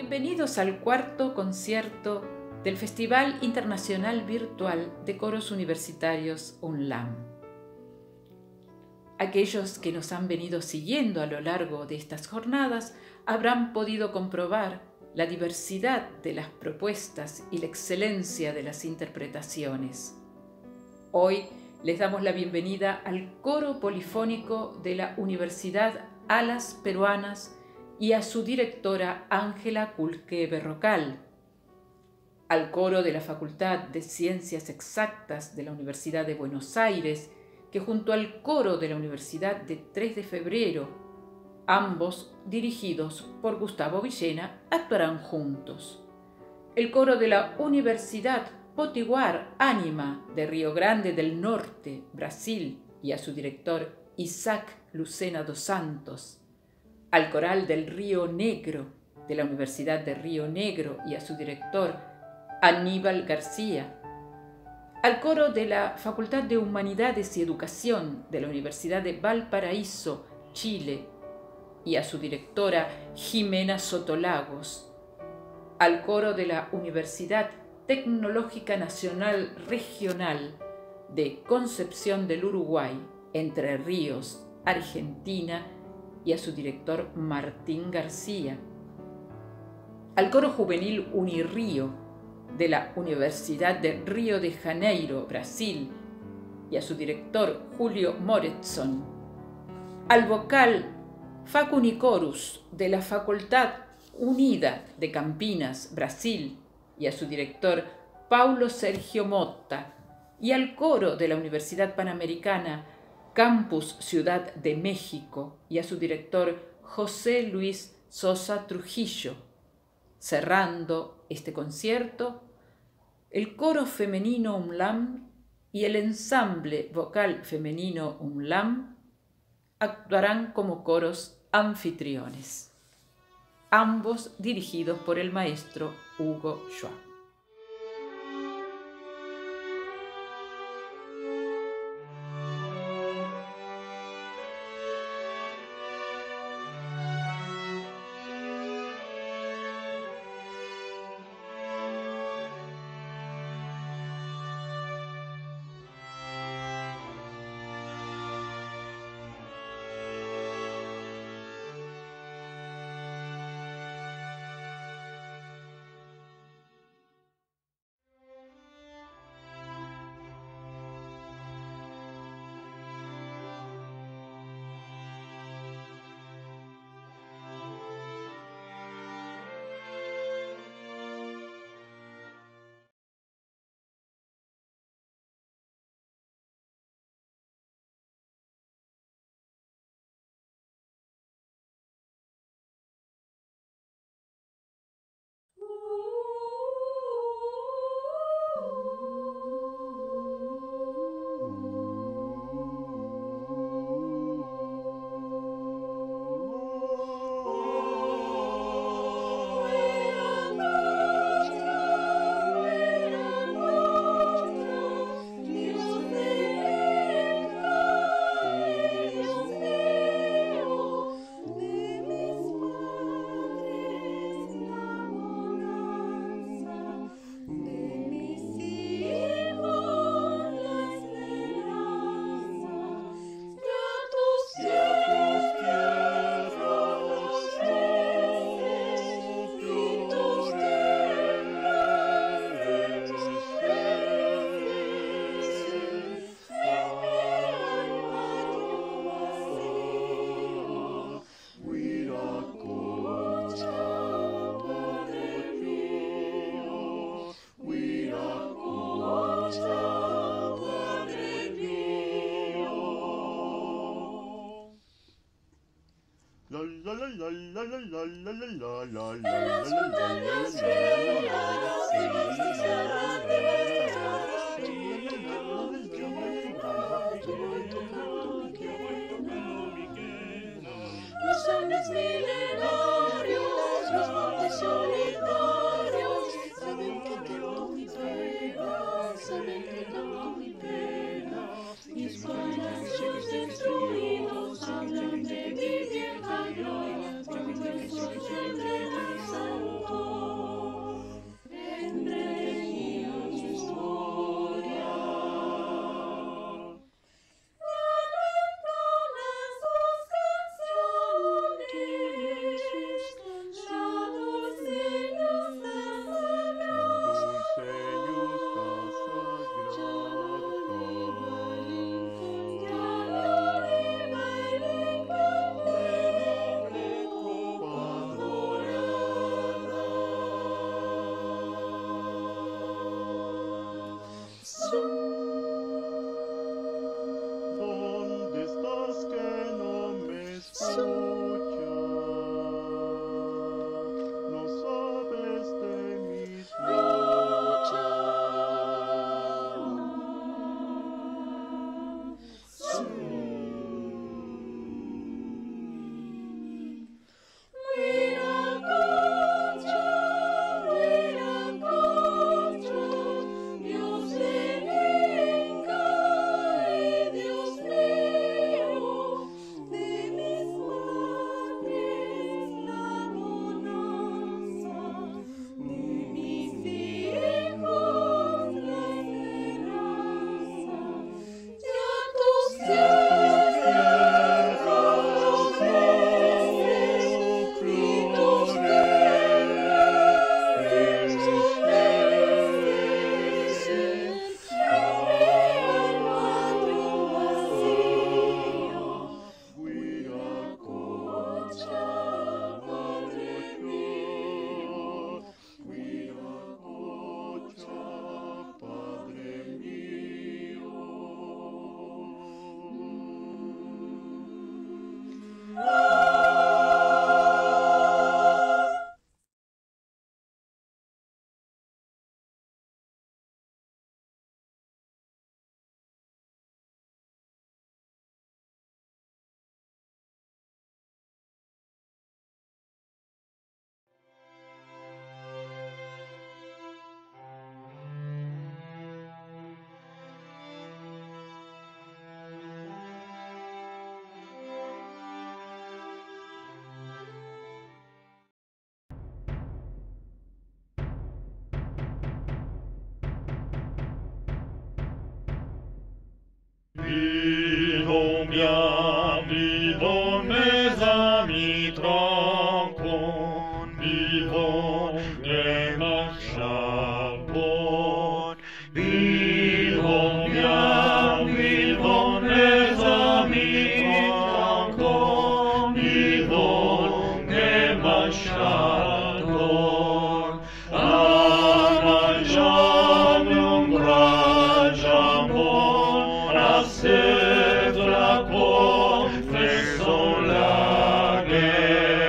Bienvenidos al cuarto concierto del Festival Internacional Virtual de Coros Universitarios UNLAM. Aquellos que nos han venido siguiendo a lo largo de estas jornadas habrán podido comprobar la diversidad de las propuestas y la excelencia de las interpretaciones. Hoy les damos la bienvenida al coro polifónico de la Universidad Alas Peruanas y a su directora Ángela Culque Berrocal, al coro de la Facultad de Ciencias Exactas de la Universidad de Buenos Aires, que junto al coro de la Universidad de 3 de Febrero, ambos dirigidos por Gustavo Villena, actuarán juntos. El coro de la Universidad Potiguar Ánima de Río Grande del Norte, Brasil, y a su director Isaac Lucena dos Santos. Al coral del Río Negro de la Universidad de Río Negro y a su director Aníbal García. Al coro de la Facultad de Humanidades y Educación de la Universidad de Valparaíso, Chile, y a su directora Jimena Sotolagos. Al coro de la Universidad Tecnológica Nacional Regional de Concepción del Uruguay, Entre Ríos, Argentina, y a su director Martín García. Al coro juvenil Unirío de la Universidad de Río de Janeiro, Brasil, y a su director Julio Moretson. Al vocal Facunicorus de la Facultad Unida de Campinas, Brasil, y a su director Paulo Sergio Motta. Y al coro de la Universidad Panamericana Campus Ciudad de México y a su director José Luis Sosa Trujillo. Cerrando este concierto, el coro femenino UNLAM y el ensamble vocal femenino UNLAM actuarán como coros anfitriones, ambos dirigidos por el maestro Hugo Schwab. Hablan de mi vieja gloria, yo que soy el Santo. Vivons bien, vivons mes amis tranquilles, vivons game of charbon. Vivons bien, vivons mes amis tranquilles, vivons game of charbon. C'est la confession la guerre.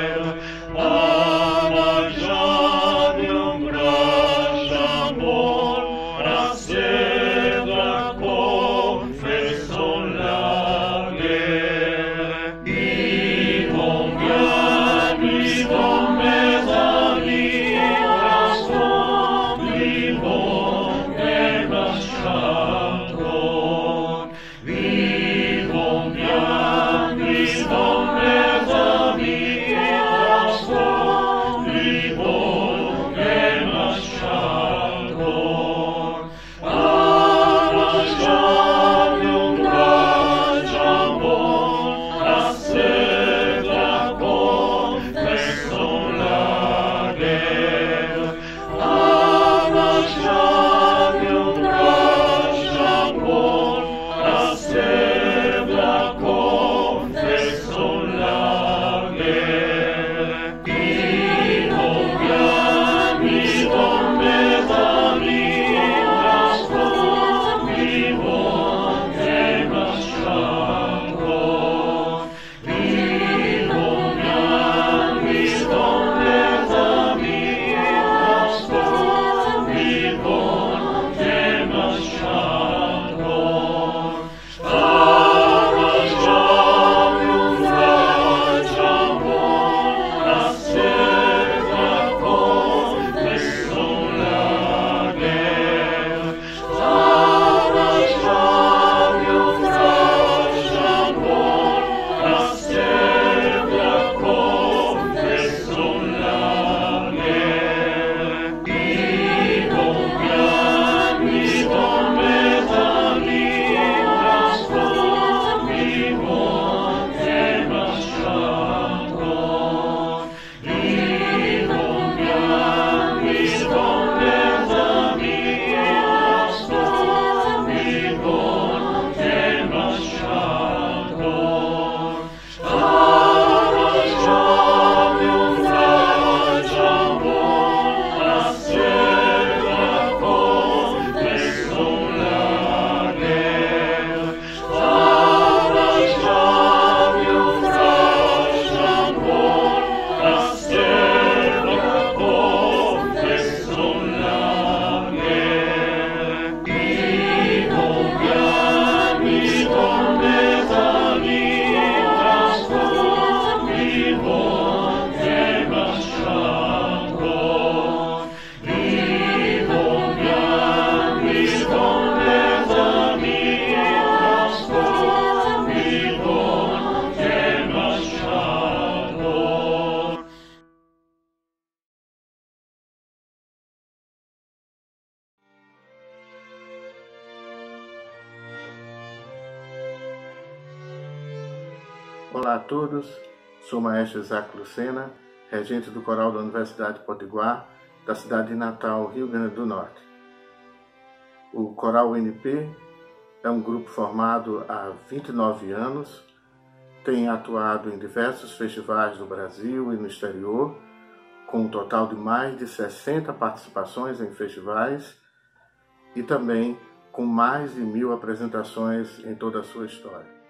todos, sou o maestro Isaac Lucena, regente do coral da Universidade Potiguar, da cidade de Natal, Rio Grande do Norte. O Coral UNP é um grupo formado há 29 anos, tem atuado em diversos festivais do Brasil e no exterior, com um total de mais de 60 participações em festivais e também com mais de 1000 apresentações em toda a sua história.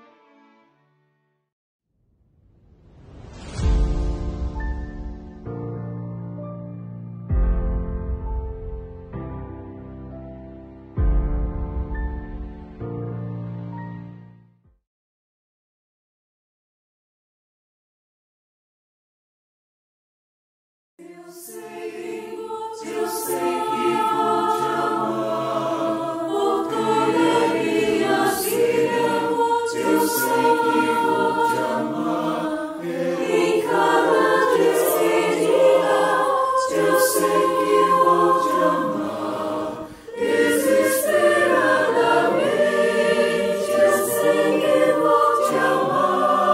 Eu sei que vou te amar, por toda a minha vida. Eu sei que vou te amar, em cada despedida. Eu sei que vou te amar, desesperadamente. Eu sei que vou te amar.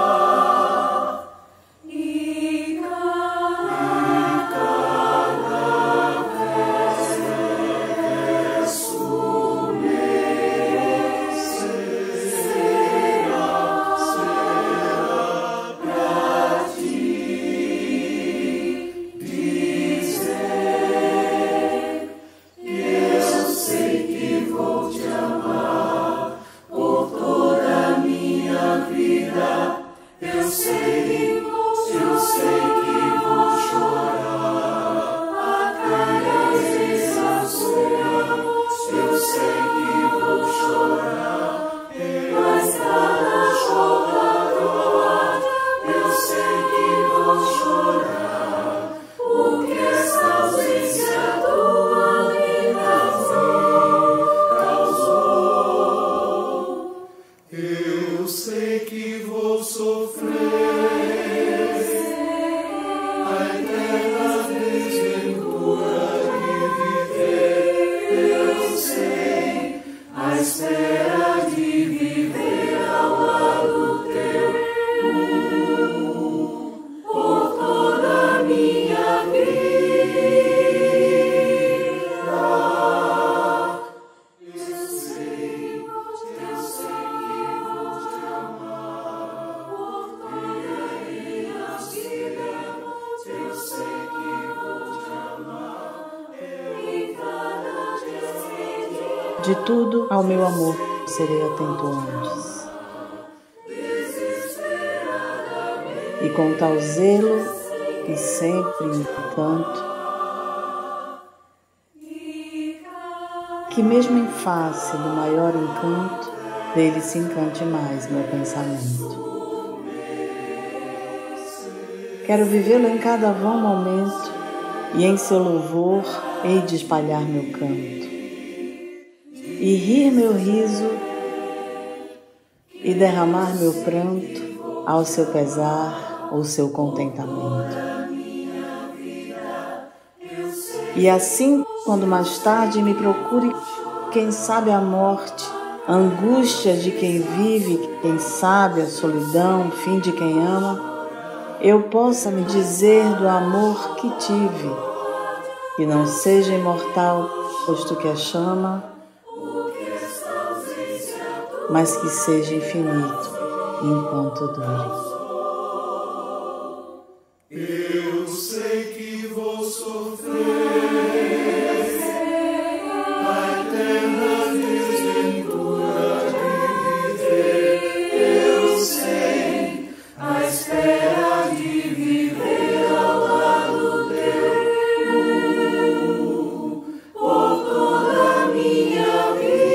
Eu sei que vou sofrer a eterna desventura de viver. Eu sei a espera de viver ao lado teu por toda a minha vida. De tudo ao meu amor serei atento antes. E com tal zelo e sempre encanto, que mesmo em face do maior encanto, dele se encante mais meu pensamento. Quero vivê-lo em cada vão momento, e em seu louvor hei de espalhar meu canto. E rir meu riso e derramar meu pranto ao seu pesar ou seu contentamento. E assim, quando mais tarde me procure, quem sabe a morte, a angústia de quem vive, quem sabe a solidão, fim de quem ama, eu possa me dizer do amor que tive, que não seja imortal, posto que a chama, mas que seja infinito enquanto dure. Eu sei que vou sofrer a eterna desventura de viver. Eu sei a espera de viver ao lado teu por toda a minha vida.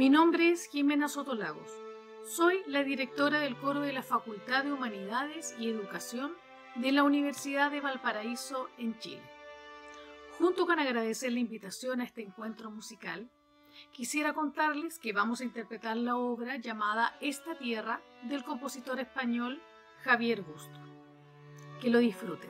Mi nombre es Jimena Sotolagos. Soy la directora del coro de la Facultad de Humanidades y Educación de la Universidad de Valparaíso en Chile. Junto con agradecer la invitación a este encuentro musical, quisiera contarles que vamos a interpretar la obra llamada Esta Tierra del compositor español Javier Busto. Que lo disfruten.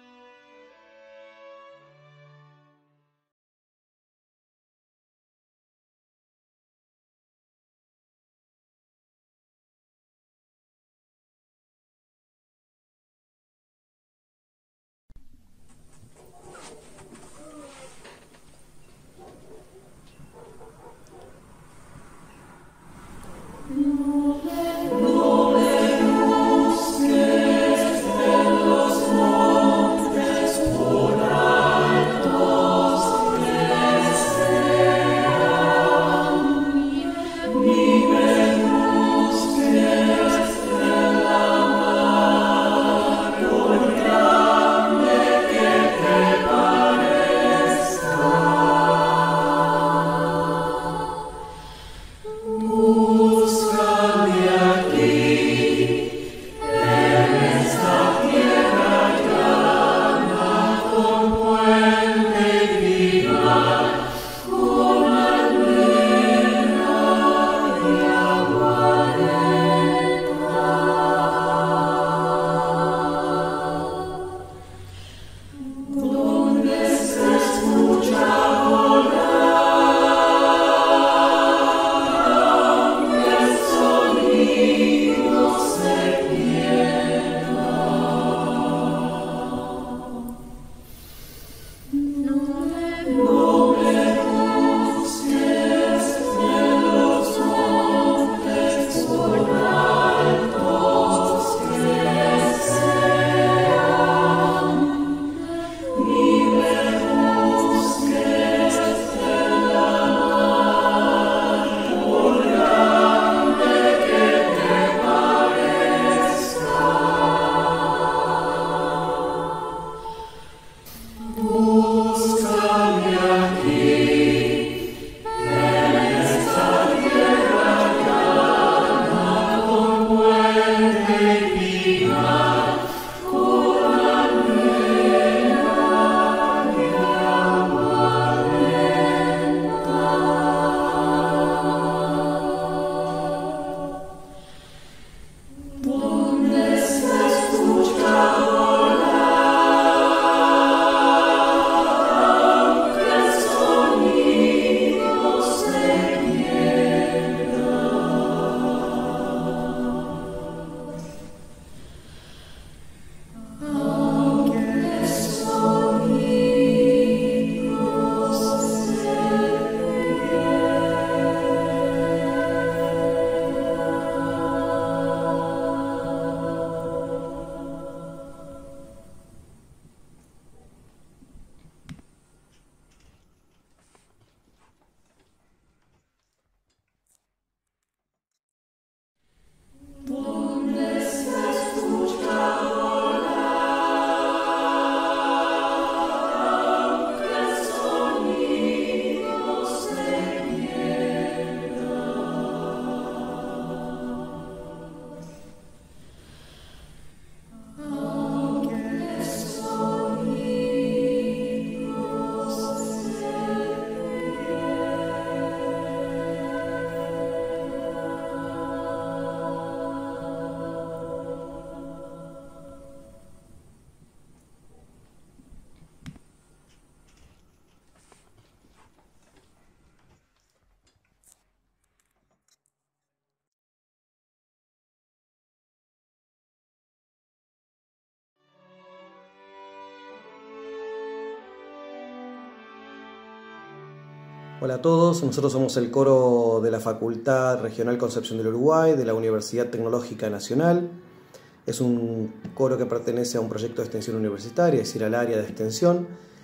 Hola a todos, nosotros somos el coro de la Facultad Regional Concepción del Uruguay, de la Universidad Tecnológica Nacional. Es un coro que pertenece a un proyecto de extensión universitaria, es decir, al área de extensión,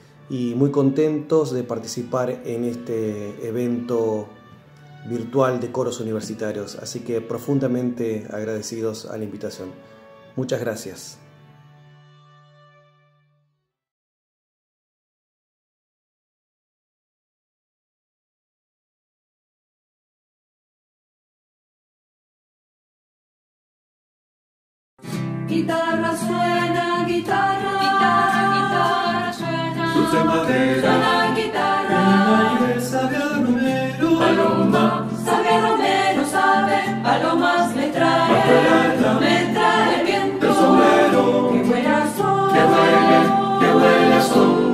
y muy contentos de participar en este evento virtual de coros universitarios, así que profundamente agradecidos a la invitación. Muchas gracias. Guitarra suena, guitarra, guitarra, guitarra suena. Dulce madera, suena guitarra. el aire sabe a romero. Paloma, sabe romero, sabe. Palomas me trae el viento. El sombrero, Que huele a sol, que huele a sol.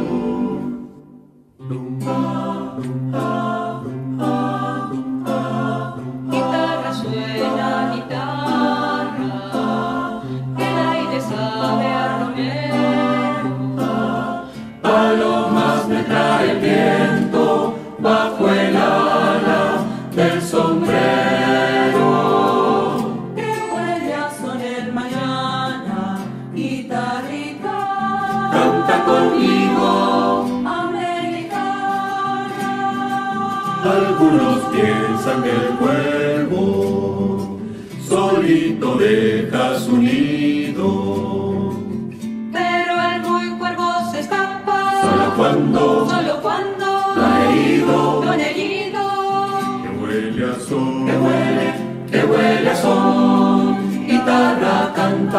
Guitarra suena, guitarra. El aire sabe a romero. Palomas me trae el viento bajo el ala del sombrero. Que huele a sol el mañana. Guitarrita, Canta conmigo. americana. Algunos piensan que el cuervo solito deja su nido. Pero el muy cuervo se escapa. Solo cuando Lo ha herido. lo han herido. Que huele a sol, que huele a sol. Guitarra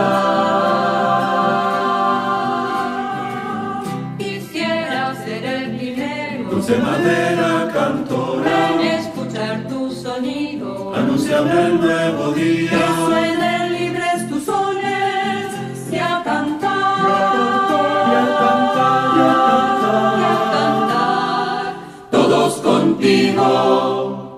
cantar. Quisiera ser el primero Dulce madera cantora, en escuchar tu sonido. anunciame el nuevo Que día. suenen libres tus sones y a cantar. Y a cantar, y a cantar. Y a cantar. Todos contigo.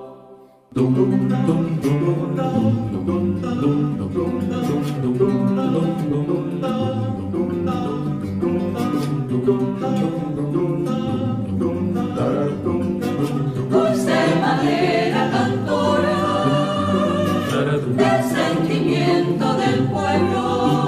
Dulce madera cantora del sentimiento del pueblo.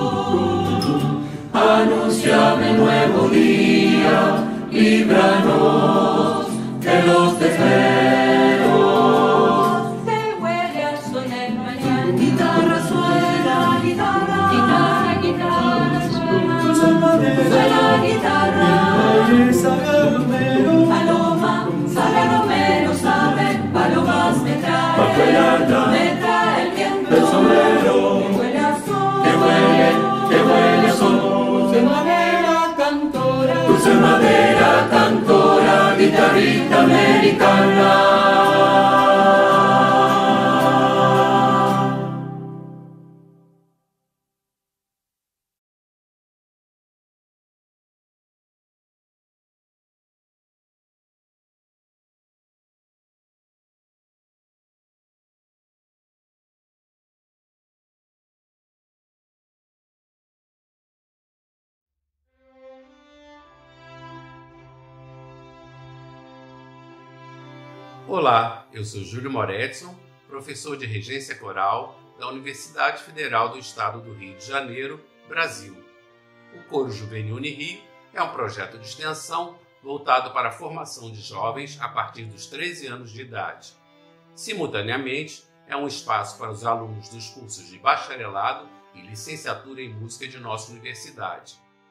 Anunciame el nuevo día, líbranos de los desvelos. Te huele a sol el mañana. Guitarra suena, guitarra, guitarra, guitarra suena. Suena guitarra. Paloma, sabe romero, sabe. Palomas me Bajo el ala trae el viento. del sombrero. Que huele a sol, Que huele a sol. Dulce madera cantora. Dulce madera cantora, guitarrita americana. Olá, eu sou Júlio Moretson, professor de Regência Coral da Universidade Federal do Estado do Rio de Janeiro, Brasil. O Coro Juvenil Unirio é um projeto de extensão voltado para a formação de jovens a partir dos 13 anos de idade. Simultaneamente, é um espaço para os alunos dos cursos de bacharelado e licenciatura em música de nossa universidade.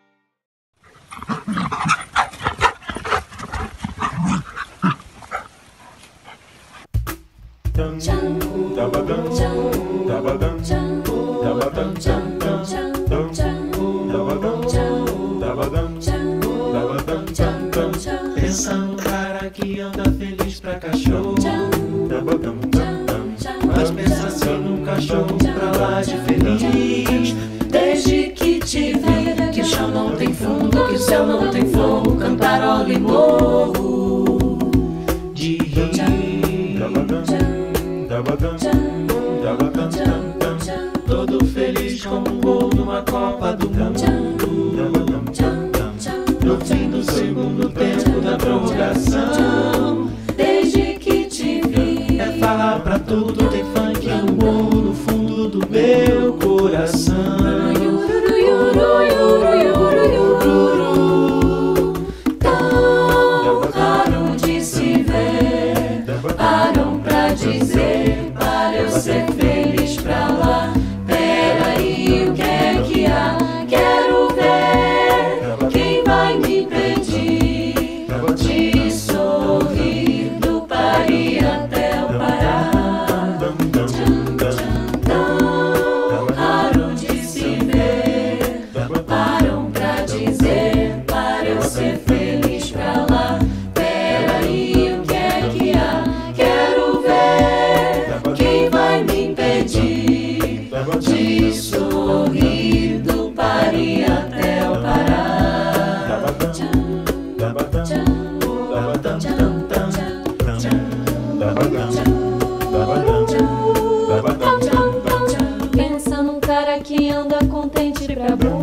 Pensa no cara que anda feliz pra cachorro, mas pensa assim num cachorro pra lá de feliz. Desde que te vi, que o chão não tem fundo, que o céu não tem fogo, cantarola e morro De rir, todo feliz como um gol numa Copa do Mundo. No fim do segundo tempo da prorrogação, Desde que te vi, é farra pra tudo, tem funk no bom no fundo do meu coração. yuru, yuru, yuru, yuru, yuru, tão raro de se ver, param pra dizer, para eu ser feliz pra lá. Peraí, o que é que há? Quero ver quem vai me impedir de sorrir do Paris até o Pará. Tão raro de se ver. de sorrir do Pari até o Pará. Pensa num cara que anda contente pra burro,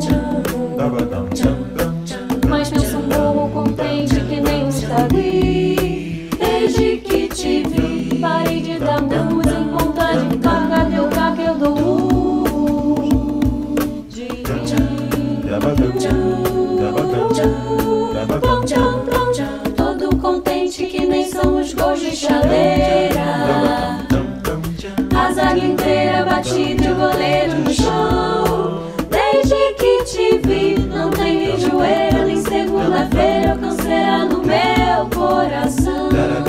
mas pensa um burro contente que nem um Stadi. Desde que te vi, parei de dar murros em ponta de faca. Teu caco eu dou de mim. Todo contente que nem são os gols de chaleira. A zaga inteira batida e o goleiro no chão. Desde que te vi, não tem nem joelho, nem segunda-feira, canseira no meu coração.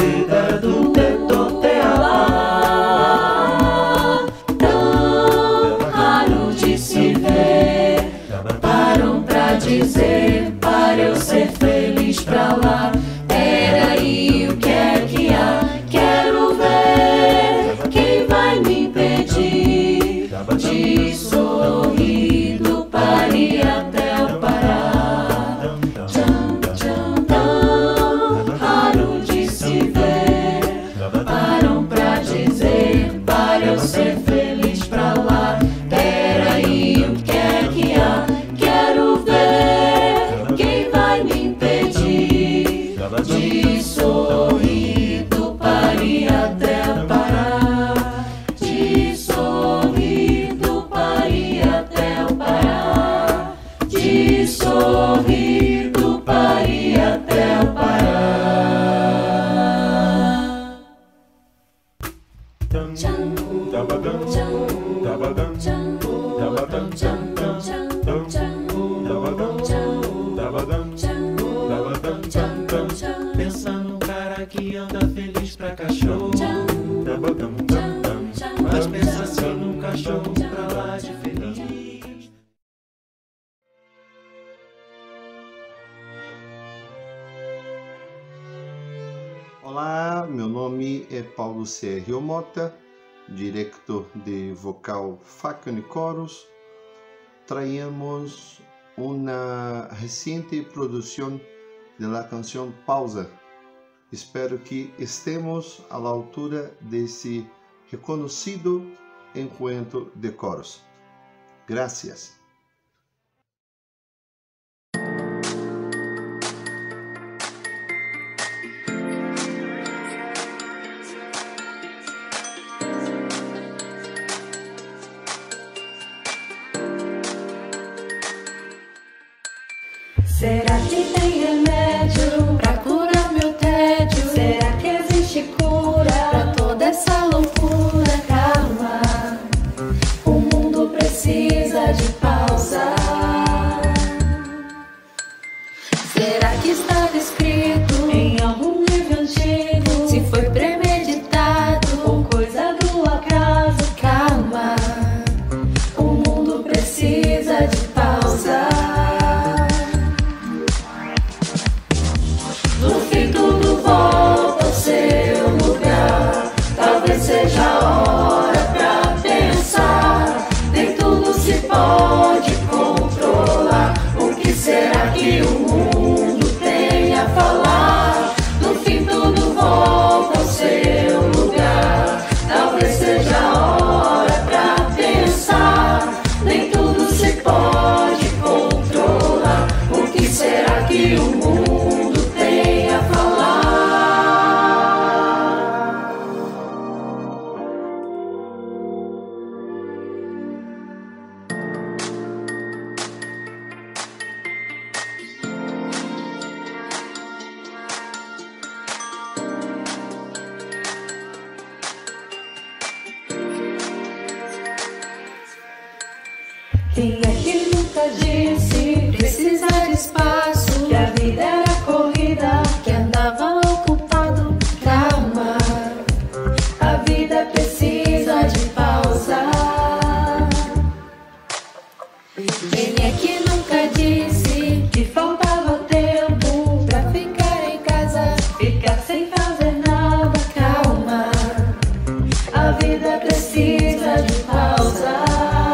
Tão raro de se ver, param pra dizer, para eu ser feliz pra lá. Peraí, o que é que há? Quero ver quem vai me impedir de sorrir do Pari até o Pará. Tão raro de se ver, param pra dizer, para eu ser feliz pra lá. Peraí, o que é que há? Quero ver quem vai me impedir de sorrir do Pari até o Pará. De sorrir do Pari até o Pará. De sorrir do Pari até o Pará. Pensa num cara que anda feliz pra cachorro, mas pensa assim num cachorro pra lá de feliz. Olá, meu nome é Paulo Sérgio Mota, diretor de vocal Faca e Coros. Traemos uma recente produção da canção Pausa. Espero que estemos à altura desse reconhecido encontro de coros. Gracias. Será que tem remédio pra curar meu tédio? Será que existe cura pra toda essa loucura? Calma, o mundo precisa de pausa. Será que estava escrito em algum livro antigo? Se foi premeditado ou coisa do acaso? Calma, o mundo precisa de pausa. No fim tudo volta ao seu lugar. Talvez seja a hora pra pensar. Nem tudo se pode controlar. O que será que o mundo tem a falar? No fim tudo volta ao seu lugar. Talvez seja a hora pra pensar. Nem tudo se pode controlar. O que será que o mundo tem a falar? Quem é que nunca disse precisa de espaço? Que a vida era corrida, que andava ocupado. Calma, a vida precisa de pausa. Quem é que nunca disse que faltava tempo pra ficar em casa, ficar sem fazer nada? Calma, a vida precisa de pausa.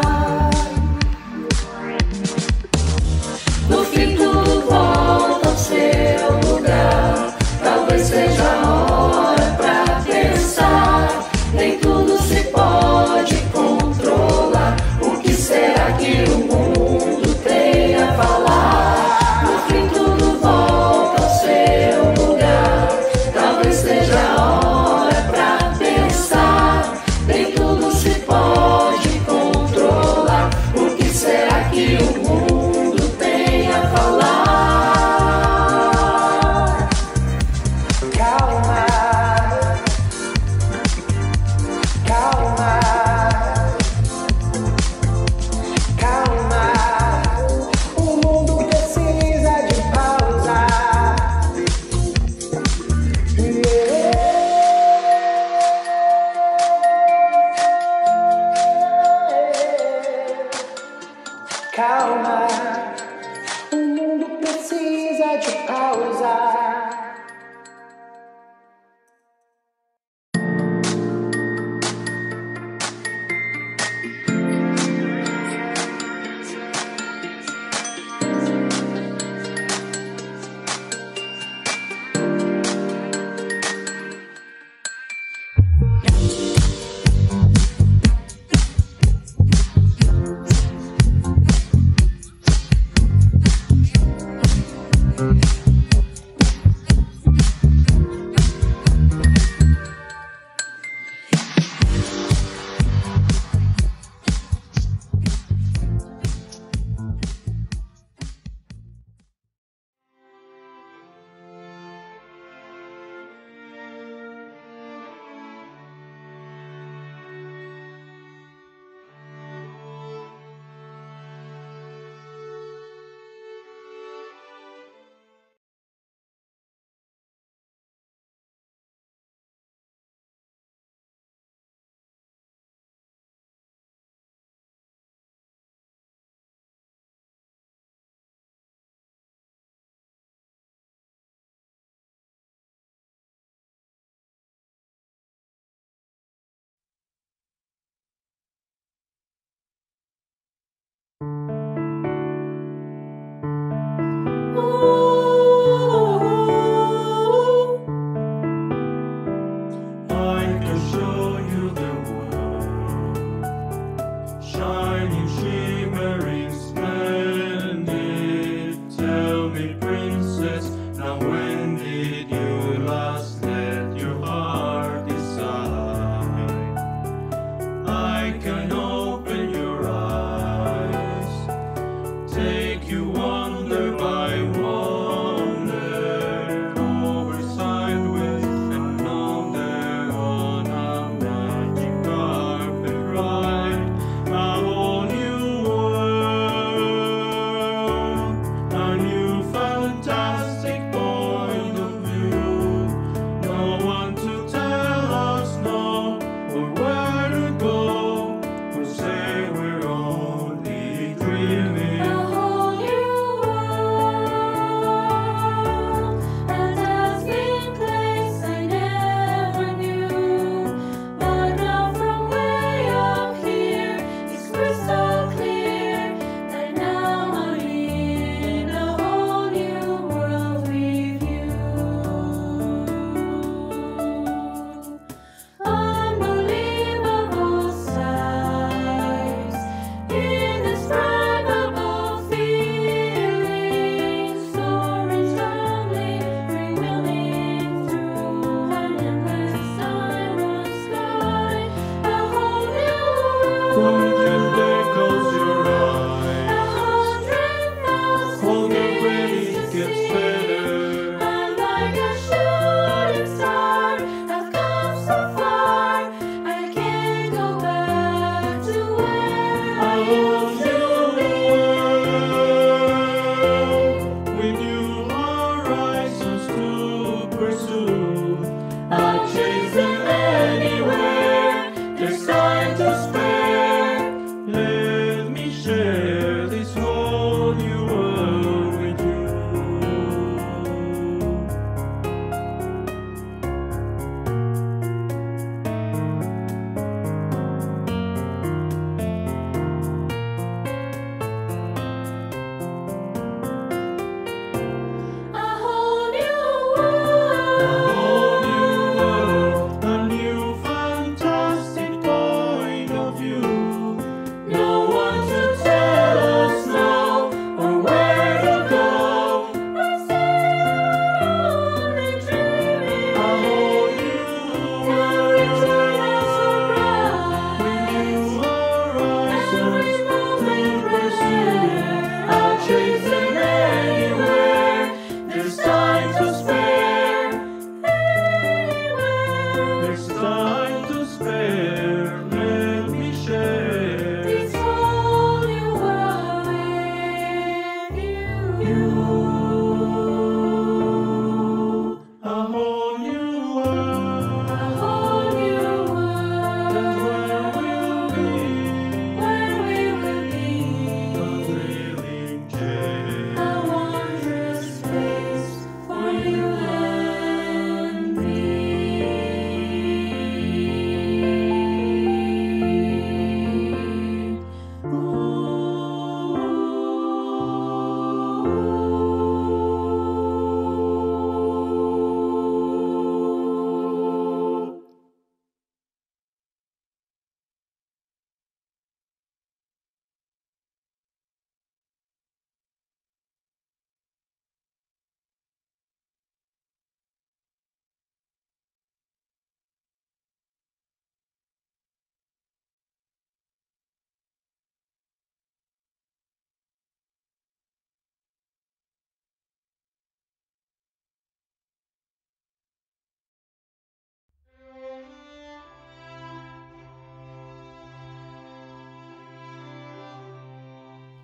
calma. O mundo precisa de pausa.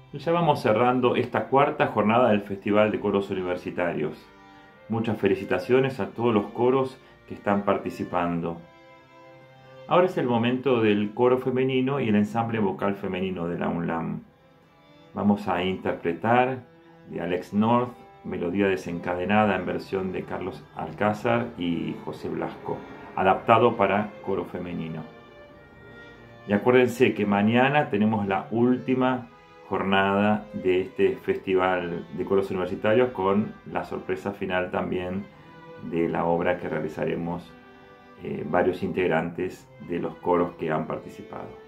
Ya vamos cerrando esta cuarta jornada del Festival de Coros Universitarios. Muchas felicitaciones a todos los coros que están participando. Ahora es el momento del coro femenino y el ensamble vocal femenino de la UNLAM. Vamos a interpretar de Alex North, Melodía desencadenada en versión de Carlos Alcázar y José Blasco, adaptado para coro femenino. Y acuérdense que mañana tenemos la última jornada de este Festival de Coros Universitarios con la sorpresa final también de la obra que realizaremos varios integrantes de los coros que han participado.